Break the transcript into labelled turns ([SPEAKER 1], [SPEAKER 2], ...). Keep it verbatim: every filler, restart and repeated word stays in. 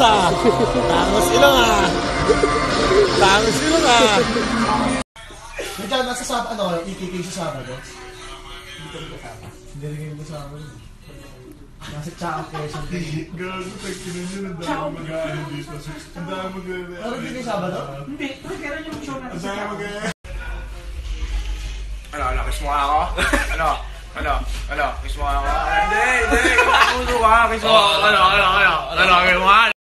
[SPEAKER 1] ah. Tangos ilong ah. Tangos ilong ah.
[SPEAKER 2] Nandiyan, nasa Sabado, ano, E K K sa Sabado? Hindi ka rin kasama. Hindi rin yung kasama. Nasa Chao Quezon.
[SPEAKER 3] Gago, tagkinan nyo, ang dami mag-aano dito. Ang dami mag-aano.
[SPEAKER 2] Pero hindi kayo Sabado?
[SPEAKER 4] Hindi, pero kailan yung show natin
[SPEAKER 3] Ang
[SPEAKER 4] sa
[SPEAKER 3] dami
[SPEAKER 4] Chao?
[SPEAKER 3] mag-aano.
[SPEAKER 5] Ano, ano, kiss mo nga ako? Ano? Ano? Ano? Kiss mo nga ako? Hindi, hindi. Kiss mo ka. Kiss mo. Ano, ano, ano? Ano, kiss mo nga?